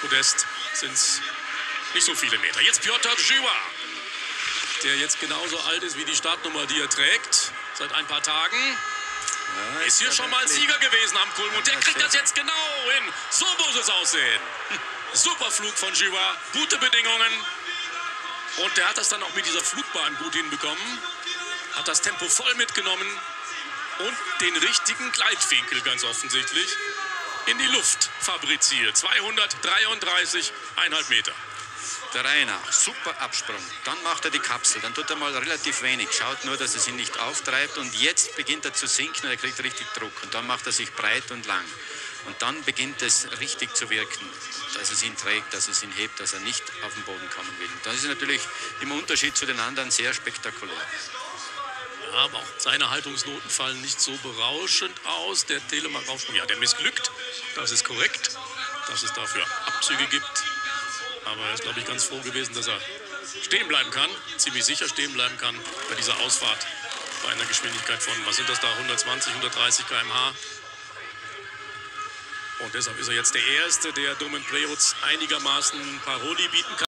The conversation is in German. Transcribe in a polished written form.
Podest sind es nicht so viele Meter. Jetzt Piotr Żyła, der jetzt genauso alt ist wie die Startnummer, die er trägt, seit ein paar Tagen. Ja, ist hier schon mal Sieger gewesen am Kulm und der kriegt das jetzt genau hin. So muss es aussehen. Super Flug von Żyła, gute Bedingungen. Und der hat das dann auch mit dieser Flugbahn gut hinbekommen. Hat das Tempo voll mitgenommen und den richtigen Gleitwinkel ganz offensichtlich in die Luft fabriziert. 233,5 Meter. Der Reihe nach, super Absprung. Dann macht er die Kapsel, dann tut er mal relativ wenig. Schaut nur, dass es ihn nicht auftreibt und jetzt beginnt er zu sinken und er kriegt richtig Druck. Und dann macht er sich breit und lang. Und dann beginnt es richtig zu wirken, dass es ihn trägt, dass es ihn hebt, dass er nicht auf den Boden kommen will. Das ist natürlich im Unterschied zu den anderen sehr spektakulär. Ja, aber auch seine Haltungsnoten fallen nicht so berauschend aus. Der Telemark-Aufsprung, ja, der missglückt. Das ist korrekt, dass es dafür Abzüge gibt. Aber er ist, glaube ich, ganz froh gewesen, dass er stehen bleiben kann, ziemlich sicher stehen bleiben kann bei dieser Ausfahrt bei einer Geschwindigkeit von, was sind das da, 120, 130 km/h. Und deshalb ist er jetzt der Erste, der Domen Preoc einigermaßen Paroli bieten kann.